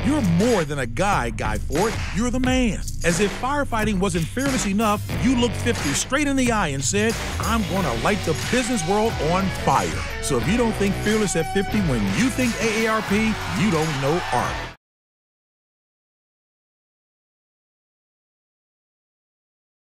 You're more than a guy, Guy Ford. You're the man. As if firefighting wasn't fearless enough, you looked 50 straight in the eye and said, I'm going to light the business world on fire. So if you don't think fearless at 50 when you think AARP, you don't know ARP.